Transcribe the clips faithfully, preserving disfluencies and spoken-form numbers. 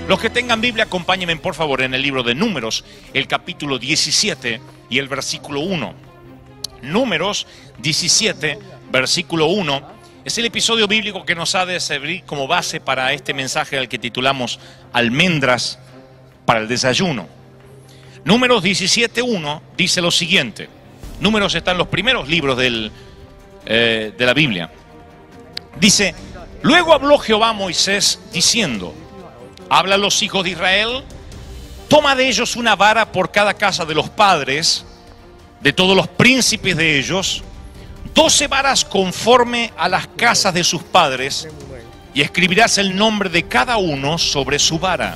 Los que tengan Biblia, acompáñenme por favor en el libro de Números, el capítulo diecisiete y el versículo uno. Números diecisiete, versículo uno, es el episodio bíblico que nos ha de servir como base para este mensaje al que titulamos Almendras para el desayuno. Números diecisiete, uno dice lo siguiente. Números está en los primeros libros del, eh, de la Biblia. Dice: luego habló Jehová a Moisés diciendo: habla a los hijos de Israel, toma de ellos una vara por cada casa de los padres, de todos los príncipes de ellos, doce varas conforme a las casas de sus padres, y escribirás el nombre de cada uno sobre su vara.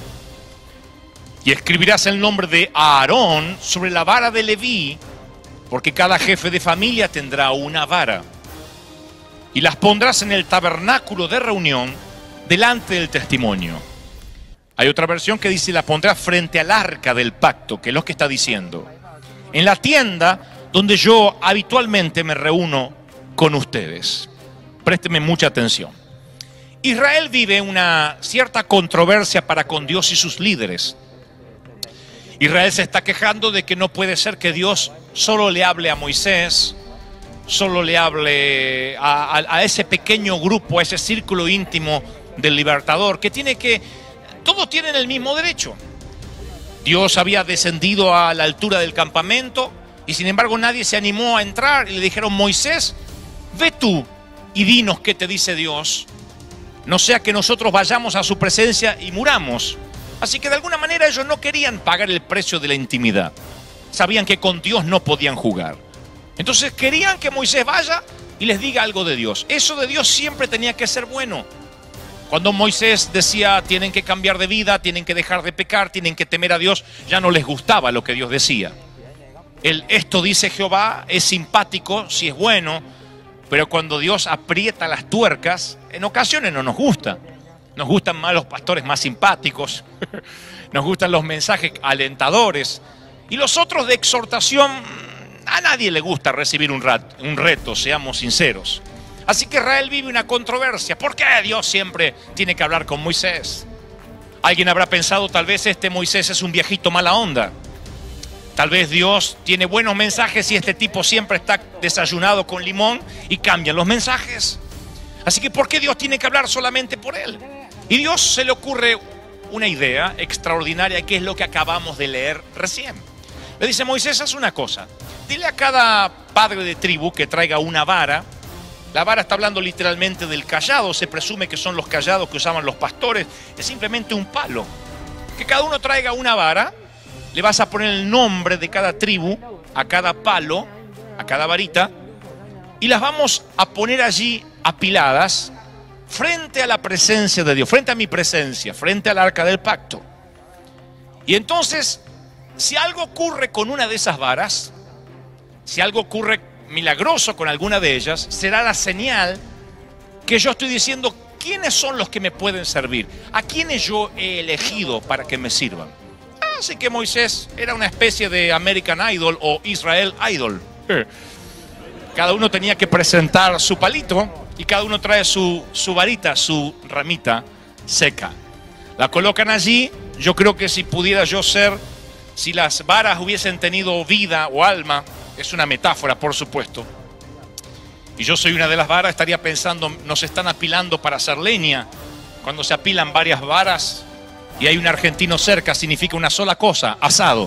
Y escribirás el nombre de Aarón sobre la vara de Leví, porque cada jefe de familia tendrá una vara. Y las pondrás en el tabernáculo de reunión delante del testimonio. Hay otra versión que dice: la pondrás frente al arca del pacto, que es lo que está diciendo, en la tienda donde yo habitualmente me reúno con ustedes. Présteme mucha atención. Israel vive una cierta controversia para con Dios y sus líderes. Israel se está quejando de que no puede ser que Dios solo le hable a Moisés, solo le hable a, a, a ese pequeño grupo, a ese círculo íntimo del libertador, que tiene que, todos tienen el mismo derecho. Dios había descendido a la altura del campamento y sin embargo nadie se animó a entrar, y le dijeron: Moisés, ve tú y dinos qué te dice Dios, no sea que nosotros vayamos a su presencia y muramos. Así que de alguna manera ellos no querían pagar el precio de la intimidad. Sabían que con Dios no podían jugar. Entonces querían que Moisés vaya y les diga algo de Dios. Eso de Dios siempre tenía que ser bueno. Cuando Moisés decía: tienen que cambiar de vida, tienen que dejar de pecar, tienen que temer a Dios, ya no les gustaba lo que Dios decía. El esto dice Jehová es simpático, si es bueno, pero cuando Dios aprieta las tuercas, en ocasiones no nos gusta. Nos gustan más los pastores más simpáticos, nos gustan los mensajes alentadores, y los otros de exhortación, a nadie le gusta recibir un, rat, un reto, seamos sinceros. Así que Israel vive una controversia. ¿Por qué Dios siempre tiene que hablar con Moisés? Alguien habrá pensado: tal vez este Moisés es un viejito mala onda. Tal vez Dios tiene buenos mensajes y este tipo siempre está desayunado con limón y cambian los mensajes. Así que ¿por qué Dios tiene que hablar solamente por él? Y Dios se le ocurre una idea extraordinaria, que es lo que acabamos de leer recién. Le dice: Moisés, haz una cosa. Dile a cada padre de tribu que traiga una vara. La vara está hablando literalmente del cayado. Se presume que son los cayados que usaban los pastores. Es simplemente un palo. Que cada uno traiga una vara. Le vas a poner el nombre de cada tribu a cada palo, a cada varita, y las vamos a poner allí apiladas frente a la presencia de Dios, frente a mi presencia, frente al arca del pacto. Y entonces, si algo ocurre con una de esas varas, si algo ocurre milagroso con alguna de ellas, será la señal que yo estoy diciendo: ¿quiénes son los que me pueden servir? ¿A quiénes yo he elegido para que me sirvan? Así que Moisés era una especie de American Idol o Israel Idol. Cada uno tenía que presentar su palito y cada uno trae su, su varita, su ramita seca. La colocan allí. Yo creo que si pudiera yo ser, si las varas hubiesen tenido vida o alma, es una metáfora por supuesto, y yo soy una de las varas, estaría pensando: nos están apilando para hacer leña. Cuando se apilan varias varas y hay un argentino cerca, significa una sola cosa: asado.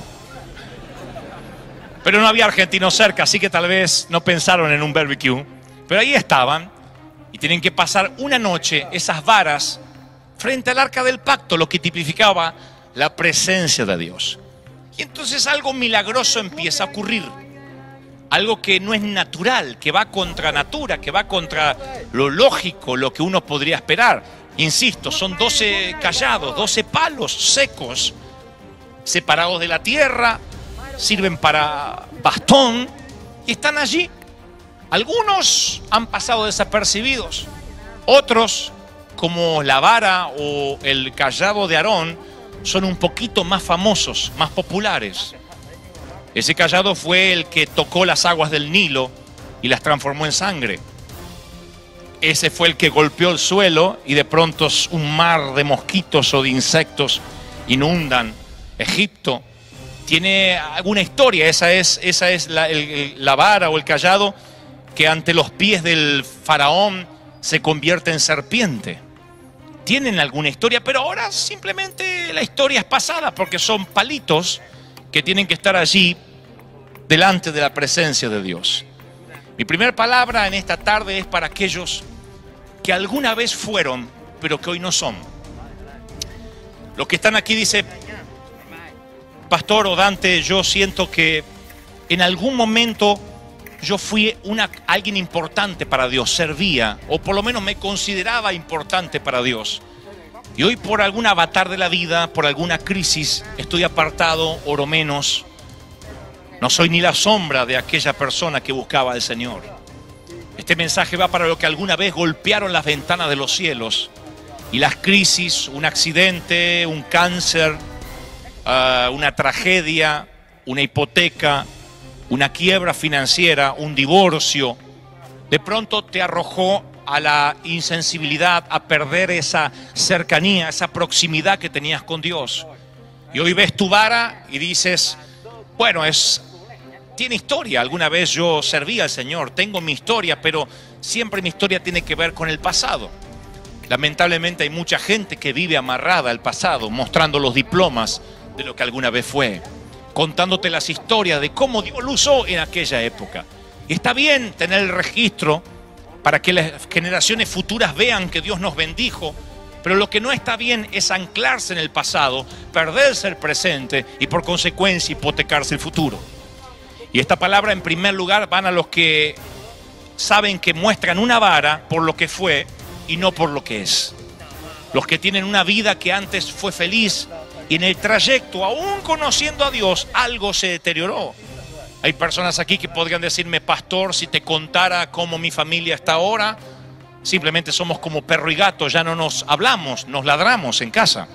Pero no había argentino cerca, así que tal vez no pensaron en un barbecue. Pero ahí estaban y tienen que pasar una noche esas varas frente al arca del pacto, lo que tipificaba la presencia de Dios. Y entonces algo milagroso empieza a ocurrir. Algo que no es natural, que va contra natura, que va contra lo lógico, lo que uno podría esperar. Insisto, son doce callados, doce palos secos, separados de la tierra, sirven para bastón y están allí. Algunos han pasado desapercibidos, otros, como la vara o el cayado de Aarón, son un poquito más famosos, más populares. Ese cayado fue el que tocó las aguas del Nilo y las transformó en sangre. Ese fue el que golpeó el suelo y de pronto un mar de mosquitos o de insectos inundan Egipto. Tiene alguna historia, esa es, esa es la, el, la vara o el cayado que ante los pies del faraón se convierte en serpiente. Tienen alguna historia, pero ahora simplemente la historia es pasada porque son palitos que tienen que estar allí delante de la presencia de Dios. Mi primera palabra en esta tarde es para aquellos que alguna vez fueron, pero que hoy no son. Los que están aquí dice, Pastor o Dante, yo siento que en algún momento yo fui una, alguien importante para Dios, servía, o por lo menos me consideraba importante para Dios. Y hoy por algún avatar de la vida, por alguna crisis, estoy apartado, oro menos. No soy ni la sombra de aquella persona que buscaba al Señor. Este mensaje va para los que alguna vez golpearon las ventanas de los cielos y las crisis, un accidente, un cáncer, uh, una tragedia, una hipoteca, una quiebra financiera, un divorcio, de pronto te arrojó a la insensibilidad, a perder esa cercanía, esa proximidad que tenías con Dios. Y hoy ves tu vara y dices, bueno, es, tiene historia. Alguna vez yo serví al Señor, tengo mi historia, pero siempre mi historia tiene que ver con el pasado. Lamentablemente hay mucha gente que vive amarrada al pasado, mostrando los diplomas de lo que alguna vez fue, contándote las historias de cómo Dios lo usó en aquella época. Y está bien tener el registro para que las generaciones futuras vean que Dios nos bendijo, pero lo que no está bien es anclarse en el pasado, perderse el presente y por consecuencia hipotecarse el futuro. Y esta palabra en primer lugar van a los que saben que muestran una vara por lo que fue y no por lo que es. Los que tienen una vida que antes fue feliz y en el trayecto, aún conociendo a Dios, algo se deterioró. Hay personas aquí que podrían decirme, pastor, si te contara cómo mi familia está ahora, simplemente somos como perro y gato, ya no nos hablamos, nos ladramos en casa.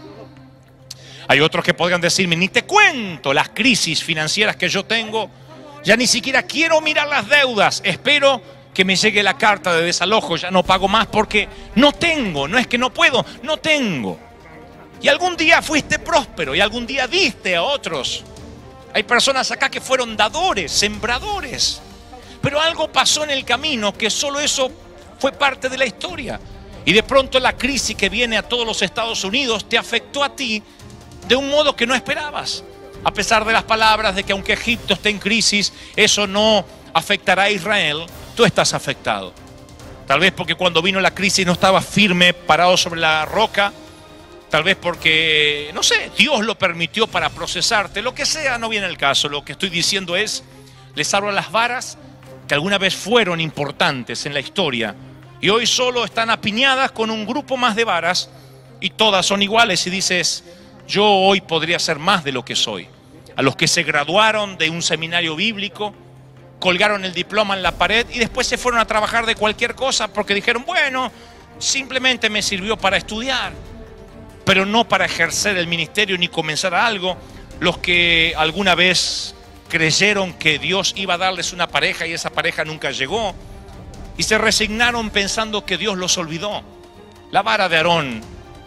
Hay otros que podrían decirme, ni te cuento las crisis financieras que yo tengo, ya ni siquiera quiero mirar las deudas, espero que me llegue la carta de desalojo, ya no pago más porque no tengo, no es que no puedo, no tengo. Y algún día fuiste próspero y algún día diste a otros. Hay personas acá que fueron dadores, sembradores, pero algo pasó en el camino que solo eso fue parte de la historia. Y de pronto la crisis que viene a todos los Estados Unidos te afectó a ti de un modo que no esperabas. A pesar de las palabras de que aunque Egipto esté en crisis, eso no afectará a Israel, tú estás afectado. Tal vez porque cuando vino la crisis no estabas firme, parado sobre la roca. Tal vez porque, no sé, Dios lo permitió para procesarte. Lo que sea, no viene el caso. Lo que estoy diciendo es, les hablo a las varas que alguna vez fueron importantes en la historia y hoy solo están apiñadas con un grupo más de varas y todas son iguales. Y dices, yo hoy podría ser más de lo que soy. A los que se graduaron de un seminario bíblico, colgaron el diploma en la pared y después se fueron a trabajar de cualquier cosa porque dijeron, bueno, simplemente me sirvió para estudiar, pero no para ejercer el ministerio ni comenzar algo. Los que alguna vez creyeron que Dios iba a darles una pareja y esa pareja nunca llegó y se resignaron pensando que Dios los olvidó. La vara de Aarón,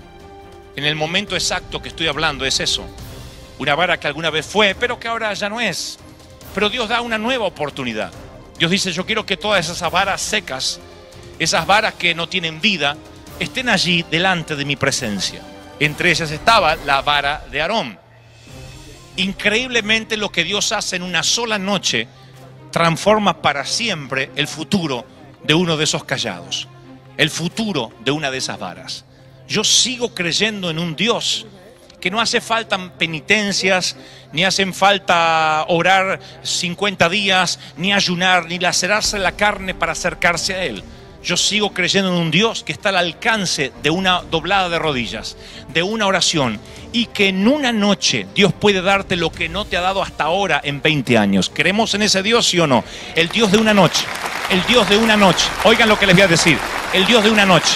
en el momento exacto que estoy hablando, es eso. Una vara que alguna vez fue, pero que ahora ya no es. Pero Dios da una nueva oportunidad. Dios dice, yo quiero que todas esas varas secas, esas varas que no tienen vida, estén allí delante de mi presencia. Entre ellas estaba la vara de Aarón. Increíblemente lo que Dios hace en una sola noche transforma para siempre el futuro de uno de esos callados, el futuro de una de esas varas. Yo sigo creyendo en un Dios que no hace falta penitencias, ni hacen falta orar cincuenta días, ni ayunar, ni lacerarse la carne para acercarse a Él. Yo sigo creyendo en un Dios que está al alcance de una doblada de rodillas, de una oración, y que en una noche Dios puede darte lo que no te ha dado hasta ahora en veinte años. ¿Creemos en ese Dios, sí o no? El Dios de una noche, el Dios de una noche. Oigan lo que les voy a decir, el Dios de una noche.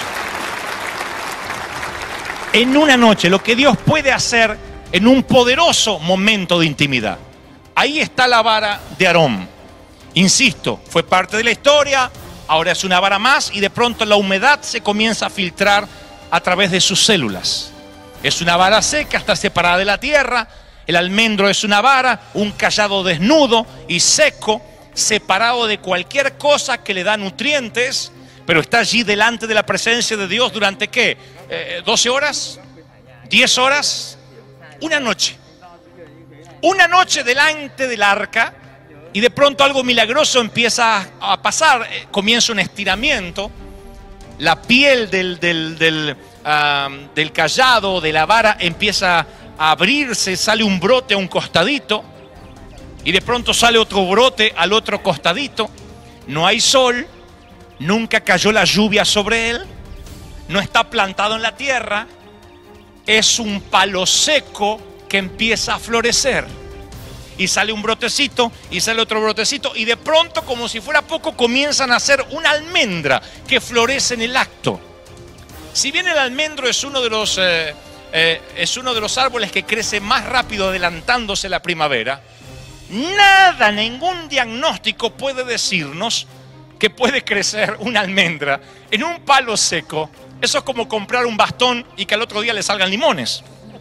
En una noche, lo que Dios puede hacer en un poderoso momento de intimidad. Ahí está la vara de Aarón. Insisto, fue parte de la historia. Ahora es una vara más y de pronto la humedad se comienza a filtrar a través de sus células. Es una vara seca, está separada de la tierra. El almendro es una vara, un cayado desnudo y seco, separado de cualquier cosa que le da nutrientes, pero está allí delante de la presencia de Dios durante ¿qué? Eh, ¿doce horas? ¿diez horas? Una noche. Una noche delante del arca, y de pronto algo milagroso empieza a pasar. Eh, comienza un estiramiento. La piel del, del, del, uh, del cayado, de la vara, empieza a abrirse, sale un brote a un costadito, y de pronto sale otro brote al otro costadito. No hay sol, nunca cayó la lluvia sobre él, no está plantado en la tierra, es un palo seco que empieza a florecer. Y sale un brotecito, y sale otro brotecito, y de pronto, como si fuera poco, comienzan a hacer una almendra que florece en el acto. Si bien el almendro es uno de los, eh, eh, es uno de los árboles que crece más rápido adelantándose la primavera, nada, ningún diagnóstico puede decirnos que puede crecer una almendra en un palo seco. Eso es como comprar un bastón y que al otro día le salgan limones.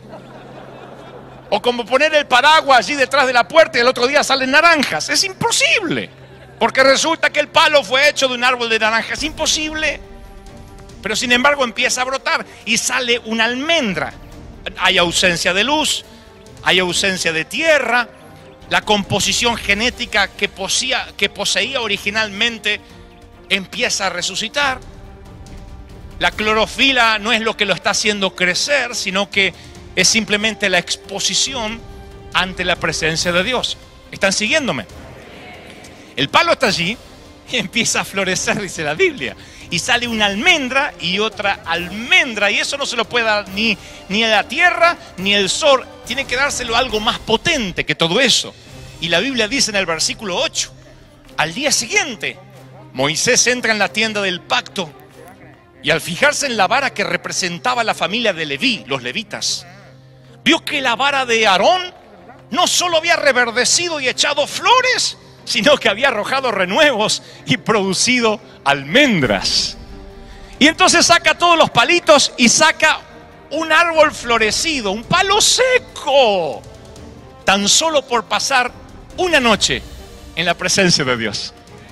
O como poner el paraguas allí detrás de la puerta y el otro día salen naranjas. Es imposible. Porque resulta que el palo fue hecho de un árbol de naranjas. Es imposible. Pero sin embargo empieza a brotar y sale una almendra. Hay ausencia de luz, hay ausencia de tierra. La composición genética que poseía, que poseía originalmente empieza a resucitar. La clorofila no es lo que lo está haciendo crecer, sino que es simplemente la exposición ante la presencia de Dios. ¿Están siguiéndome? El palo está allí y empieza a florecer, dice la Biblia. Y sale una almendra y otra almendra. Y eso no se lo puede dar ni, ni a la tierra ni el sol. Tiene que dárselo a algo más potente que todo eso. Y la Biblia dice en el versículo ocho, al día siguiente, Moisés entra en la tienda del pacto. Y al fijarse en la vara que representaba la familia de Leví, los levitas, vio que la vara de Aarón no solo había reverdecido y echado flores, sino que había arrojado renuevos y producido almendras. Y entonces saca todos los palitos y saca un árbol florecido, un palo seco, tan solo por pasar una noche en la presencia de Dios.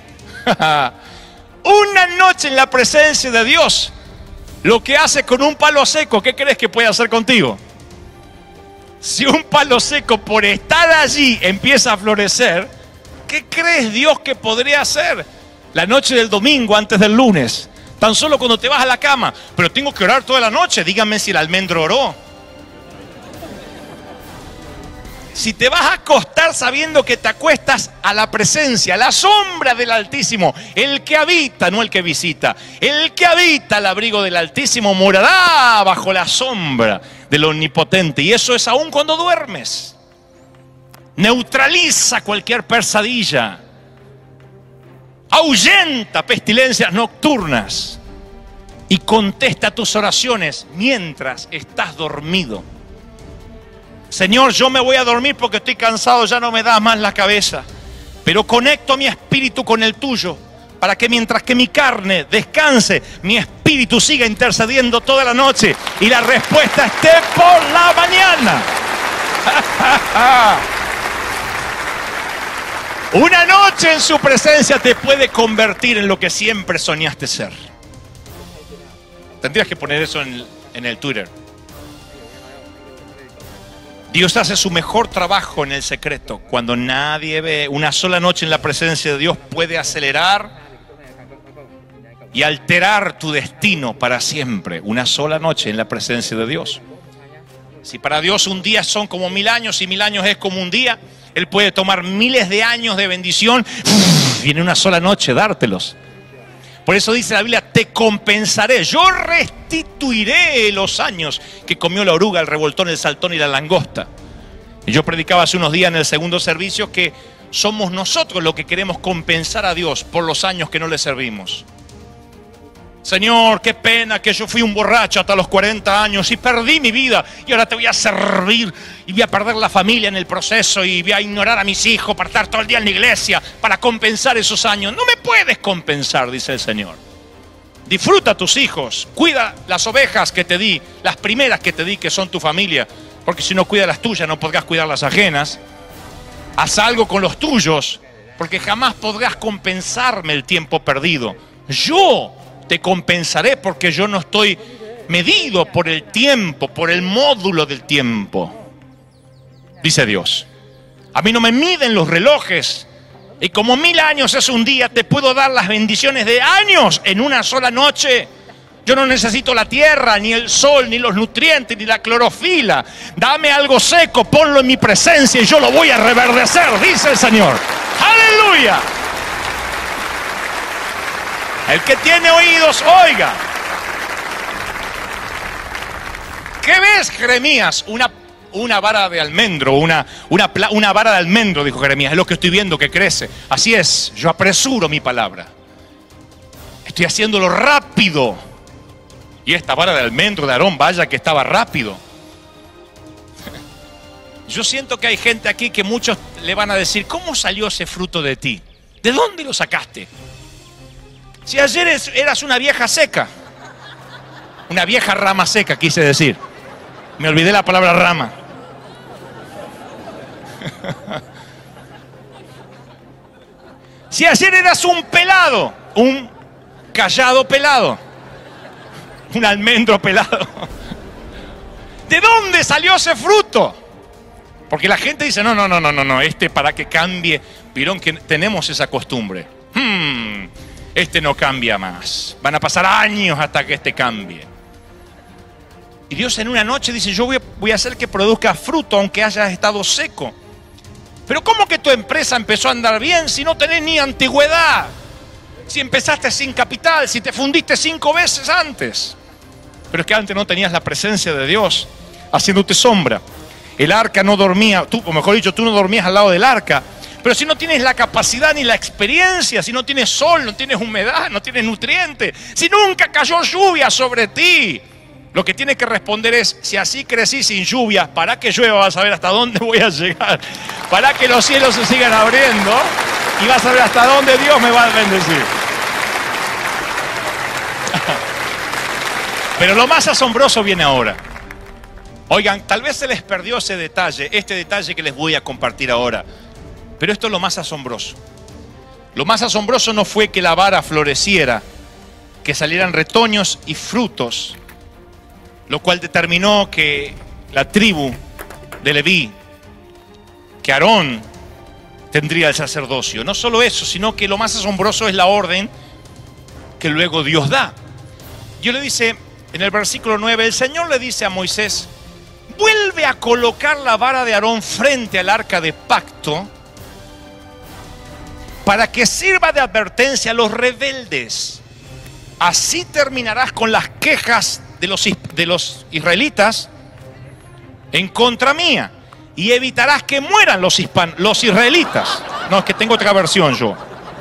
Una noche en la presencia de Dios. Lo que hace con un palo seco, ¿qué crees que puede hacer contigo? Si un palo seco por estar allí empieza a florecer, ¿qué crees Dios que podría hacer? La noche del domingo antes del lunes, tan solo cuando te vas a la cama. Pero tengo que orar toda la noche, díganme si el almendro oró. Si te vas a acostar sabiendo que te acuestas a la presencia, a la sombra del Altísimo, el que habita, no el que visita, el que habita al abrigo del Altísimo morará bajo la sombra del Omnipotente. Y eso es aún cuando duermes. Neutraliza cualquier pesadilla. Ahuyenta pestilencias nocturnas. Y contesta tus oraciones mientras estás dormido. Señor, yo me voy a dormir porque estoy cansado, ya no me da más la cabeza. Pero conecto mi espíritu con el tuyo, para que mientras que mi carne descanse, mi espíritu siga intercediendo toda la noche y la respuesta esté por la mañana. Una noche en su presencia te puede convertir en lo que siempre soñaste ser. Tendrías que poner eso en, en el Twitter. Dios hace su mejor trabajo en el secreto. Cuando nadie ve, una sola noche en la presencia de Dios puede acelerar y alterar tu destino para siempre. Una sola noche en la presencia de Dios. Si para Dios un día son como mil años y mil años es como un día, Él puede tomar miles de años de bendición y en una sola noche dártelos. Por eso dice la Biblia, te compensaré, yo restituiré los años que comió la oruga, el revoltón, el saltón y la langosta. Y yo predicaba hace unos días en el segundo servicio que somos nosotros los que queremos compensar a Dios por los años que no le servimos. Señor, qué pena que yo fui un borracho hasta los cuarenta años y perdí mi vida y ahora te voy a servir y voy a perder la familia en el proceso y voy a ignorar a mis hijos para estar todo el día en la iglesia para compensar esos años. No me puedes compensar, dice el Señor. Disfruta a tus hijos, cuida las ovejas que te di, las primeras que te di, que son tu familia, porque si no cuidas las tuyas no podrás cuidar las ajenas. Haz algo con los tuyos, porque jamás podrás compensarme el tiempo perdido. Yo te compensaré, porque yo no estoy medido por el tiempo, por el módulo del tiempo, dice Dios. A mí no me miden los relojes, y como mil años es un día, te puedo dar las bendiciones de años en una sola noche. Yo no necesito la tierra, ni el sol, ni los nutrientes, ni la clorofila. Dame algo seco, ponlo en mi presencia y yo lo voy a reverdecer, dice el Señor. ¡Aleluya! El que tiene oídos, oiga. ¿Qué ves, Jeremías? Una, una vara de almendro, una, una, una vara de almendro, dijo Jeremías. Es lo que estoy viendo que crece. Así es, yo apresuro mi palabra. Estoy haciéndolo rápido. Y esta vara de almendro de Aarón, vaya que estaba rápido. Yo siento que hay gente aquí que muchos le van a decir, ¿cómo salió ese fruto de ti? ¿De dónde lo sacaste? Si ayer eras una vieja seca. Una vieja rama seca, quise decir. Me olvidé la palabra rama. Si ayer eras un pelado, un callado pelado, un almendro pelado, ¿de dónde salió ese fruto? Porque la gente dice, no, no, no, no, no, no, este para que cambie. Vieron que tenemos esa costumbre. Hmm, este no cambia más. Van a pasar años hasta que este cambie. Y Dios en una noche dice, yo voy a, voy a hacer que produzca fruto aunque hayas estado seco. Pero ¿cómo que tu empresa empezó a andar bien si no tenés ni antigüedad? Si empezaste sin capital, si te fundiste cinco veces antes. Pero es que antes no tenías la presencia de Dios haciéndote sombra. El arca no dormía, tú, o mejor dicho, tú no dormías al lado del arca. Pero si no tienes la capacidad ni la experiencia, si no tienes sol, no tienes humedad, no tienes nutrientes, si nunca cayó lluvia sobre ti, lo que tienes que responder es, si así crecí sin lluvia, para que llueva vas a ver hasta dónde voy a llegar. Para que los cielos se sigan abriendo y vas a ver hasta dónde Dios me va a bendecir. Pero lo más asombroso viene ahora. Oigan, tal vez se les perdió ese detalle, este detalle que les voy a compartir ahora. Pero esto es lo más asombroso. Lo más asombroso no fue que la vara floreciera, que salieran retoños y frutos, lo cual determinó que la tribu de Leví, que Aarón tendría el sacerdocio. No solo eso, sino que lo más asombroso es la orden que luego Dios da. Dios le dice en el versículo nueve, el Señor le dice a Moisés, vuelve a colocar la vara de Aarón frente al arca de pacto para que sirva de advertencia a los rebeldes. Así terminarás con las quejas de los, de los israelitas en contra mía y evitarás que mueran los, hispan, los israelitas. No, es que tengo otra versión yo.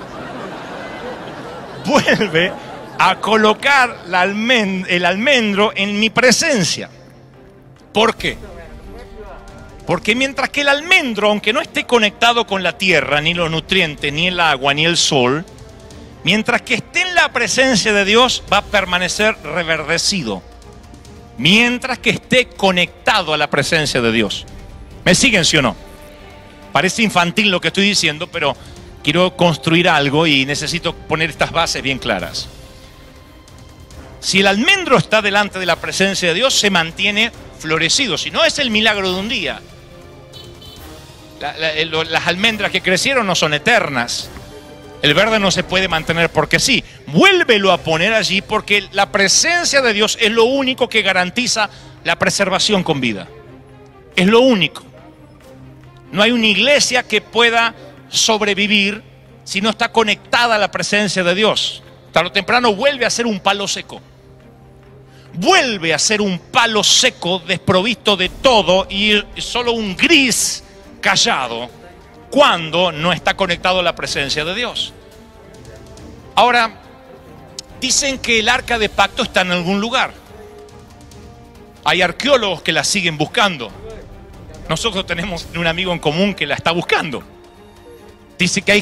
Vuelve a colocar la almend el almendro en mi presencia. ¿Por qué? Porque mientras que el almendro, aunque no esté conectado con la tierra, ni los nutrientes, ni el agua, ni el sol, mientras que esté en la presencia de Dios, va a permanecer reverdecido. Mientras que esté conectado a la presencia de Dios. ¿Me siguen, sí o no? Parece infantil lo que estoy diciendo, pero quiero construir algo y necesito poner estas bases bien claras. Si el almendro está delante de la presencia de Dios, se mantiene florecido. Si no, es el milagro de un día. La, la, las almendras que crecieron no son eternas. El verde no se puede mantener porque sí. Vuélvelo a poner allí porque la presencia de Dios es lo único que garantiza la preservación con vida. Es lo único. No hay una iglesia que pueda sobrevivir si no está conectada a la presencia de Dios. Tarde o temprano vuelve a ser un palo seco. Vuelve a ser un palo seco desprovisto de todo y solo un gris callado cuando no está conectado a la presencia de Dios. Ahora, dicen que el arca de pacto está en algún lugar. Hay arqueólogos que la siguen buscando. Nosotros tenemos un amigo en común que la está buscando. Dice que hay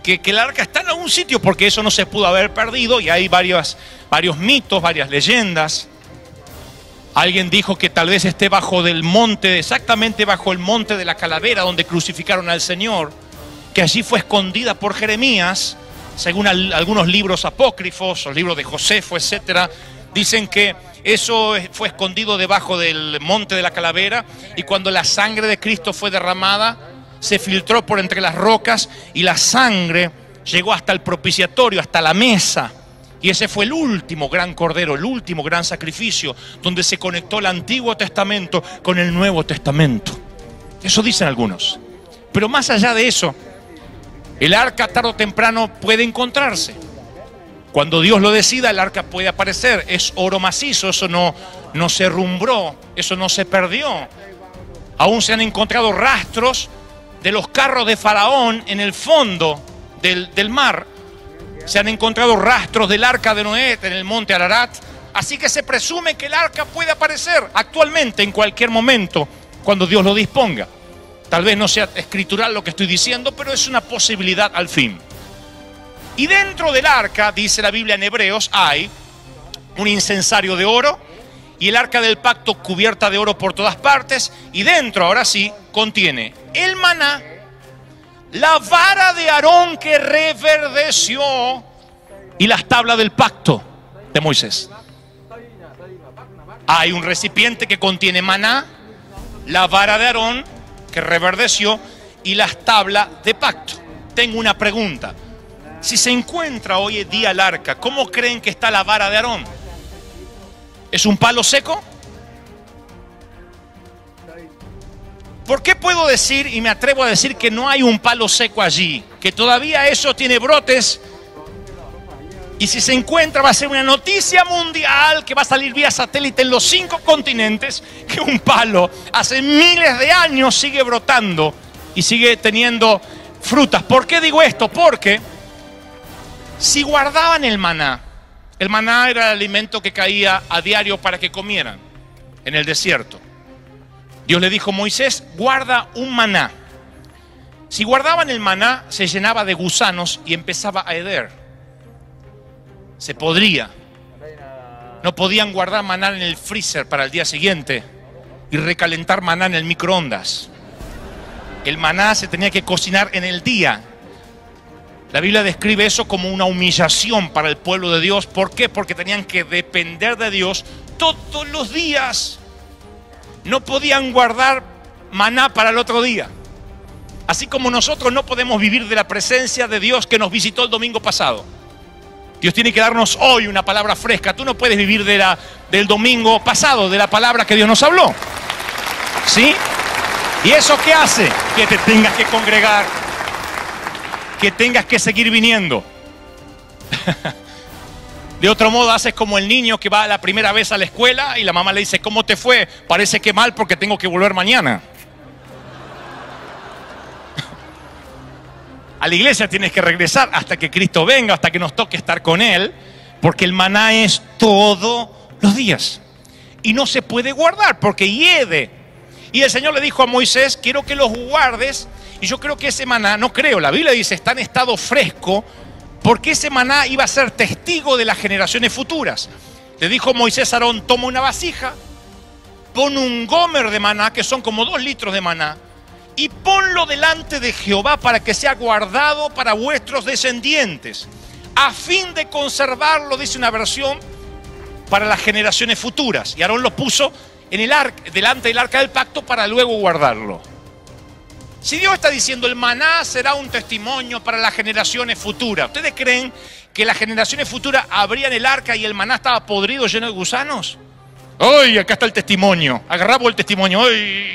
que, que el arca está en algún sitio, porque eso no se pudo haber perdido, y hay varios, varios mitos, varias leyendas. Alguien dijo que tal vez esté bajo del monte, exactamente bajo el monte de la calavera donde crucificaron al Señor, que allí fue escondida por Jeremías, según al, algunos libros apócrifos, los libros de Josefo, etcétera. Dicen que eso fue escondido debajo del monte de la calavera, y cuando la sangre de Cristo fue derramada, se filtró por entre las rocas y la sangre llegó hasta el propiciatorio, hasta la mesa. Y ese fue el último gran cordero, el último gran sacrificio, donde se conectó el Antiguo Testamento con el Nuevo Testamento. Eso dicen algunos. Pero más allá de eso, el arca tarde o temprano puede encontrarse. Cuando Dios lo decida, el arca puede aparecer. Es oro macizo, eso no, no se rumbró, eso no se perdió. Aún se han encontrado rastros de los carros de Faraón en el fondo del, del mar. Se han encontrado rastros del arca de Noé en el monte Ararat. Así que se presume que el arca puede aparecer actualmente, en cualquier momento, cuando Dios lo disponga. Tal vez no sea escritural lo que estoy diciendo, pero es una posibilidad al fin. Y dentro del arca, dice la Biblia en Hebreos, hay un incensario de oro y el arca del pacto cubierta de oro por todas partes. Y dentro, ahora sí, contiene el maná, la vara de Aarón que reverdeció y las tablas del pacto de Moisés. Hay un recipiente que contiene maná, la vara de Aarón que reverdeció y las tablas de pacto. Tengo una pregunta. Si se encuentra hoy en día el arca, ¿cómo creen que está la vara de Aarón? ¿Es un palo seco? ¿Por qué puedo decir, y me atrevo a decir, que no hay un palo seco allí? Que todavía eso tiene brotes. Y si se encuentra va a ser una noticia mundial que va a salir vía satélite en los cinco continentes, que un palo hace miles de años sigue brotando y sigue teniendo frutas. ¿Por qué digo esto? Porque si guardaban el maná, el maná era el alimento que caía a diario para que comieran en el desierto. Dios le dijo a Moisés, guarda un maná. Si guardaban el maná, se llenaba de gusanos y empezaba a heder. Se podría. No podían guardar maná en el freezer para el día siguiente y recalentar maná en el microondas. El maná se tenía que cocinar en el día. La Biblia describe eso como una humillación para el pueblo de Dios. ¿Por qué? Porque tenían que depender de Dios todos los días. No podían guardar maná para el otro día. Así como nosotros no podemos vivir de la presencia de Dios que nos visitó el domingo pasado. Dios tiene que darnos hoy una palabra fresca. Tú no puedes vivir de la, del domingo pasado, de la palabra que Dios nos habló. ¿Sí? ¿Y eso qué hace? Que te tengas que congregar, que tengas que seguir viniendo. De otro modo, haces como el niño que va la primera vez a la escuela y la mamá le dice, ¿cómo te fue? Parece que mal porque tengo que volver mañana. A la iglesia tienes que regresar hasta que Cristo venga, hasta que nos toque estar con Él, porque el maná es todos los días. Y no se puede guardar porque hiede. Y el Señor le dijo a Moisés, quiero que los guardes. Y yo creo que ese maná, no creo, la Biblia dice, está en estado fresco, porque ese maná iba a ser testigo de las generaciones futuras. Le dijo Moisés a Aarón, toma una vasija, pon un gomer de maná, que son como dos litros de maná, y ponlo delante de Jehová para que sea guardado para vuestros descendientes, a fin de conservarlo, dice una versión, para las generaciones futuras. Y Aarón lo puso en el arca, delante del arca del pacto para luego guardarlo. Si Dios está diciendo el maná será un testimonio para las generaciones futuras, ¿ustedes creen que las generaciones futuras abrían el arca y el maná estaba podrido, lleno de gusanos? ¡Ay, acá está el testimonio! Agarramos el testimonio. ¡Ay!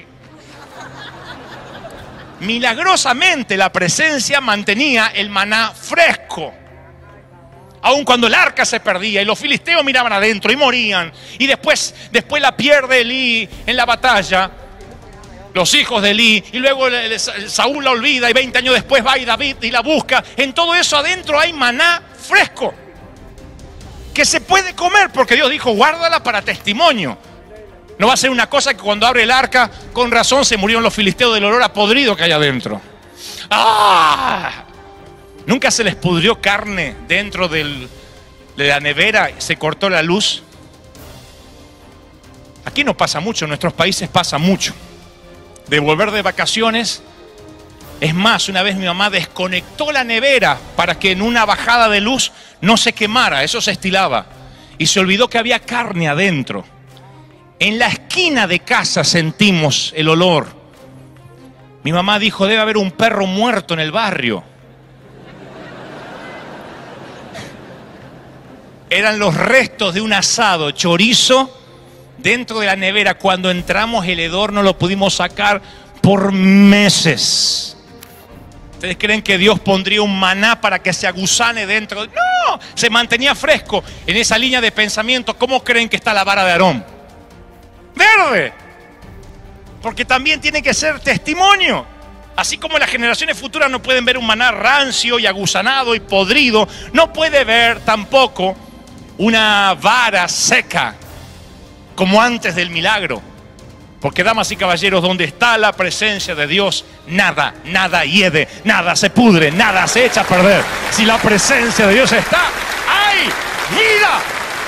Milagrosamente la presencia mantenía el maná fresco. Aun cuando el arca se perdía y los filisteos miraban adentro y morían. Y después, después la pierde Elí en la batalla. Los hijos de Elí. Y luego Saúl la olvida y veinte años después va y David y la busca. En todo eso adentro hay maná fresco. Que se puede comer porque Dios dijo guárdala para testimonio. No va a ser una cosa que cuando abre el arca, con razón se murieron los filisteos del olor a podrido que hay adentro. ¡Ah! ¿Nunca se les pudrió carne dentro del, de la nevera y se cortó la luz? Aquí no pasa mucho, en nuestros países pasa mucho. De volver de vacaciones, es más, una vez mi mamá desconectó la nevera para que en una bajada de luz no se quemara, eso se estilaba. Y se olvidó que había carne adentro. En la esquina de casa sentimos el olor. Mi mamá dijo, debe haber un perro muerto en el barrio. Eran los restos de un asado, chorizo, dentro de la nevera. Cuando entramos el hedor no lo pudimos sacar por meses. ¿Ustedes creen que Dios pondría un maná para que se agusane dentro? No, se mantenía fresco. En esa línea de pensamiento, ¿cómo creen que está la vara de Aarón? Verde. Porque también tiene que ser testimonio. Así como las generaciones futuras no pueden ver un maná rancio y agusanado y podrido, no puede ver tampoco una vara seca como antes del milagro. Porque, damas y caballeros, donde está la presencia de Dios, nada, nada hiede, nada se pudre, nada se echa a perder. Si la presencia de Dios está, ¡hay vida!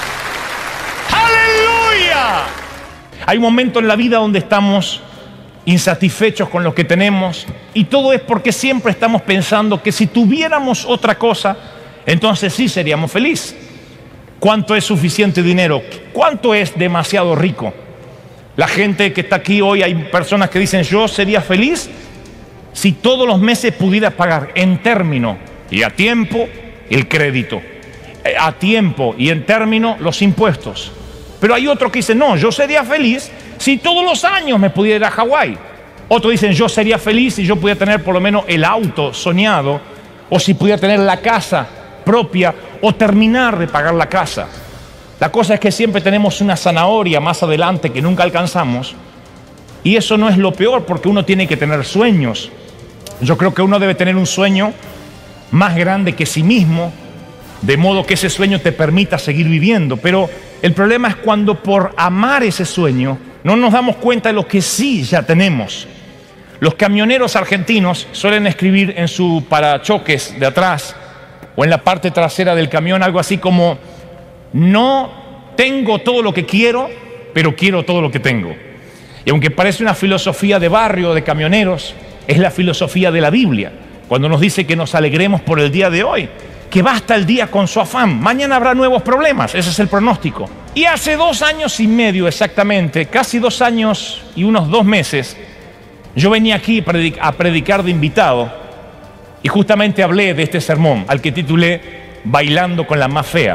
¡Aleluya! Hay un momento en la vida donde estamos insatisfechos con lo que tenemos, y todo es porque siempre estamos pensando que si tuviéramos otra cosa, entonces sí seríamos felices. ¿Cuánto es suficiente dinero? ¿Cuánto es demasiado rico? La gente que está aquí hoy, hay personas que dicen, yo sería feliz si todos los meses pudiera pagar en término y a tiempo el crédito, a tiempo y en término los impuestos. Pero hay otro que dice, no, yo sería feliz si todos los años me pudiera ir a Hawái. Otros dicen, yo sería feliz si yo pudiera tener por lo menos el auto soñado, o si pudiera tener la casa propia, o terminar de pagar la casa. La cosa es que siempre tenemos una zanahoria más adelante que nunca alcanzamos, y eso no es lo peor, porque uno tiene que tener sueños. Yo creo que uno debe tener un sueño más grande que sí mismo, de modo que ese sueño te permita seguir viviendo. Pero el problema es cuando por amar ese sueño no nos damos cuenta de lo que sí ya tenemos. Los camioneros argentinos suelen escribir en su parachoques de atrás o en la parte trasera del camión algo así como: no tengo todo lo que quiero, pero quiero todo lo que tengo. Y aunque parece una filosofía de barrio, de camioneros, es la filosofía de la Biblia, cuando nos dice que nos alegremos por el día de hoy, que basta el día con su afán, mañana habrá nuevos problemas, ese es el pronóstico. Y hace dos años y medio exactamente, casi dos años y unos dos meses, yo venía aquí a predicar de invitado, y justamente hablé de este sermón, al que titulé Bailando con la más fea.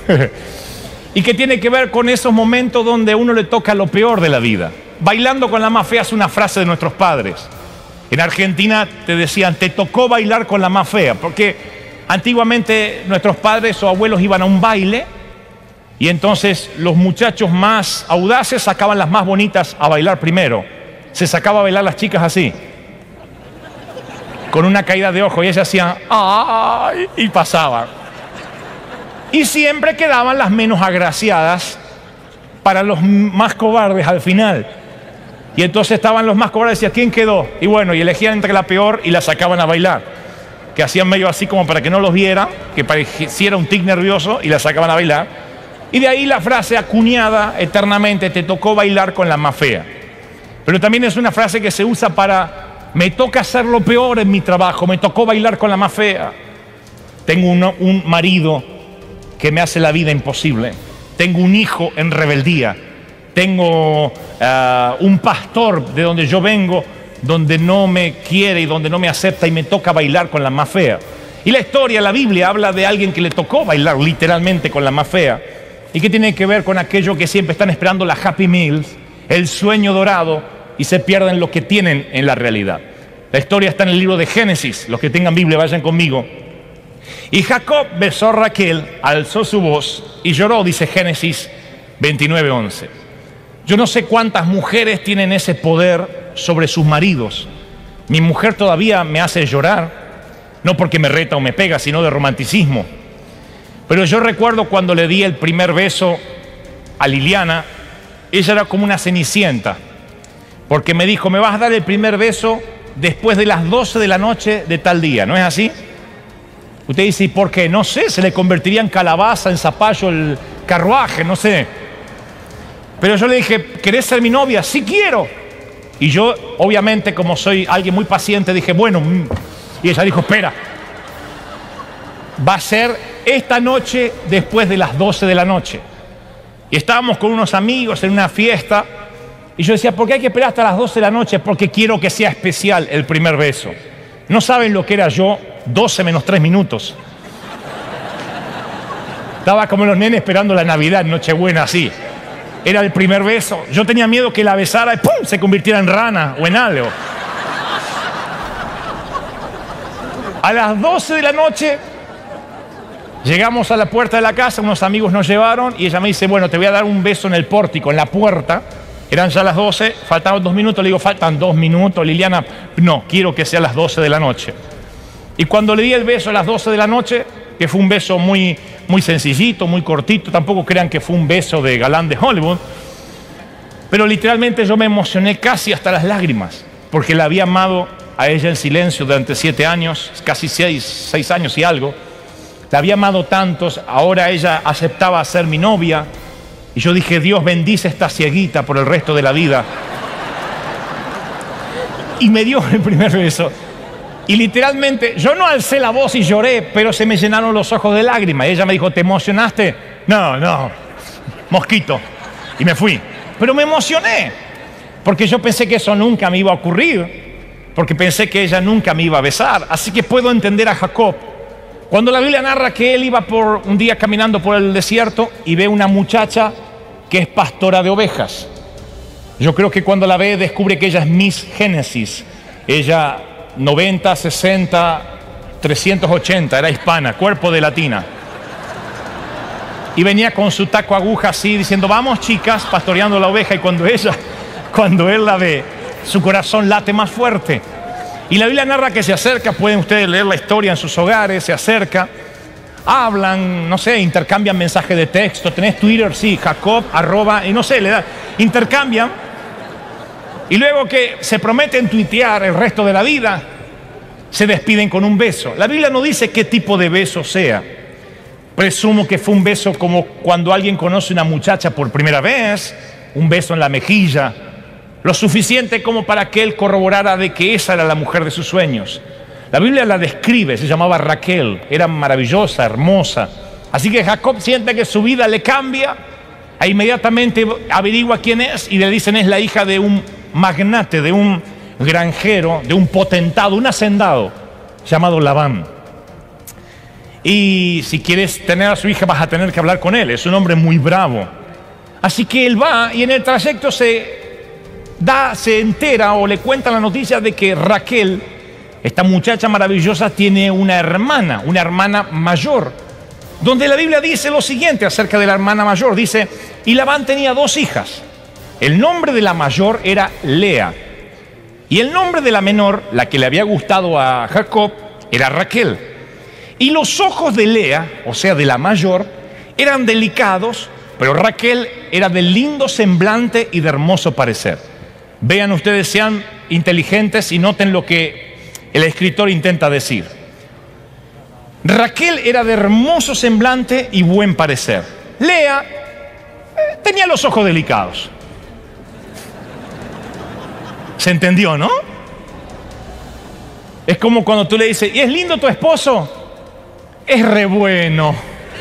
Y que tiene que ver con esos momentos donde a uno le toca lo peor de la vida. Bailando con la más fea es una frase de nuestros padres. En Argentina te decían, te tocó bailar con la más fea, porque antiguamente nuestros padres o abuelos iban a un baile y entonces los muchachos más audaces sacaban las más bonitas a bailar primero. Se sacaba a bailar las chicas así, con una caída de ojo, y ellas hacían ¡ay! Y pasaban. Y siempre quedaban las menos agraciadas para los más cobardes al final. Y entonces estaban los más cobardes y decían, ¿quién quedó? Y bueno, y elegían entre la peor y la sacaban a bailar, que hacían medio así como para que no los viera, que pareciera un tic nervioso, y la sacaban a bailar. Y de ahí la frase acuñada eternamente, te tocó bailar con la más fea. Pero también es una frase que se usa para, me toca hacer lo peor en mi trabajo, me tocó bailar con la más fea. Tengo un, un marido que me hace la vida imposible. Tengo un hijo en rebeldía. Tengo uh, un pastor de donde yo vengo, donde no me quiere y donde no me acepta, y me toca bailar con la más fea. Y la historia, la Biblia, habla de alguien que le tocó bailar literalmente con la más fea. ¿Y qué tiene que ver con aquello que siempre están esperando las Happy Meals, el sueño dorado, y se pierden lo que tienen en la realidad? La historia está en el libro de Génesis. Los que tengan Biblia, vayan conmigo. Y Jacob besó a Raquel, alzó su voz y lloró, dice Génesis veintinueve once. Yo no sé cuántas mujeres tienen ese poder sobre sus maridos. Mi mujer todavía me hace llorar, no porque me reta o me pega, sino de romanticismo. Pero yo recuerdo cuando le di el primer beso a Liliana, ella era como una cenicienta, porque me dijo, me vas a dar el primer beso después de las doce de la noche de tal día, ¿no es así? Usted dice, ¿y por qué? No sé, se le convertiría en calabaza, en zapallo el carruaje, no sé. Pero yo le dije, ¿querés ser mi novia? Sí quiero. Y yo, obviamente, como soy alguien muy paciente, dije, bueno. Y ella dijo, espera. Va a ser esta noche después de las doce de la noche. Y estábamos con unos amigos en una fiesta. Y yo decía, ¿por qué hay que esperar hasta las doce de la noche? Porque quiero que sea especial el primer beso. No saben lo que era yo, doce menos tres minutos. Estaba como los nenes esperando la Navidad, Nochebuena, así. Era el primer beso. Yo tenía miedo que la besara y ¡pum! Se convirtiera en rana o en algo. A las doce de la noche llegamos a la puerta de la casa, unos amigos nos llevaron y ella me dice, bueno, te voy a dar un beso en el pórtico, en la puerta. Eran ya las doce, faltaban dos minutos. Le digo, faltan dos minutos, Liliana. No, quiero que sea a las doce de la noche. Y cuando le di el beso a las doce de la noche, que fue un beso muy, muy sencillito, muy cortito, tampoco crean que fue un beso de galán de Hollywood, pero literalmente yo me emocioné casi hasta las lágrimas, porque la había amado a ella en silencio durante siete años, casi seis, seis años y algo. La había amado tantos, ahora ella aceptaba ser mi novia. Y yo dije, Dios bendice esta cieguita por el resto de la vida. Y me dio el primer beso. Y literalmente, yo no alcé la voz y lloré, pero se me llenaron los ojos de lágrimas. Y ella me dijo, ¿te emocionaste? No, no, mosquito. Y me fui. Pero me emocioné, porque yo pensé que eso nunca me iba a ocurrir, porque pensé que ella nunca me iba a besar. Así que puedo entender a Jacob. Cuando la Biblia narra que él iba por un día caminando por el desierto y ve una muchacha que es pastora de ovejas. Yo creo que cuando la ve descubre que ella es Miss Génesis. Ella noventa, sesenta, trescientos ochenta, era hispana, cuerpo de latina. Y venía con su taco aguja así diciendo, vamos chicas, pastoreando la oveja. Y cuando ella, cuando él la ve, su corazón late más fuerte. Y la Biblia narra que se acerca, pueden ustedes leer la historia en sus hogares, se acerca, hablan, no sé, intercambian mensajes de texto, tenés Twitter, sí, Jacob, arroba, y no sé, le da, intercambian, y luego que se prometen tuitear el resto de la vida, se despiden con un beso. La Biblia no dice qué tipo de beso sea. Presumo que fue un beso como cuando alguien conoce a una muchacha por primera vez, un beso en la mejilla, lo suficiente como para que él corroborara de que esa era la mujer de sus sueños. La Biblia la describe, se llamaba Raquel, era maravillosa, hermosa. Así que Jacob siente que su vida le cambia, e inmediatamente averigua quién es y le dicen es la hija de un magnate, de un granjero, de un potentado, un hacendado llamado Labán. Y si quieres tener a su hija vas a tener que hablar con él, es un hombre muy bravo. Así que él va y en el trayecto se da, se entera o le cuenta la noticia de que Raquel, esta muchacha maravillosa, tiene una hermana, una hermana mayor, donde la Biblia dice lo siguiente acerca de la hermana mayor. Dice, y Labán tenía dos hijas. El nombre de la mayor era Lea, y el nombre de la menor, la que le había gustado a Jacob, era Raquel. Y los ojos de Lea, o sea de la mayor, eran delicados, pero Raquel era de lindo semblante y de hermoso parecer. Vean ustedes, sean inteligentes y noten lo que el escritor intenta decir. Raquel era de hermoso semblante y buen parecer. Lea eh, tenía los ojos delicados. ¿Se entendió, no? Es como cuando tú le dices, ¿y es lindo tu esposo? Es re bueno.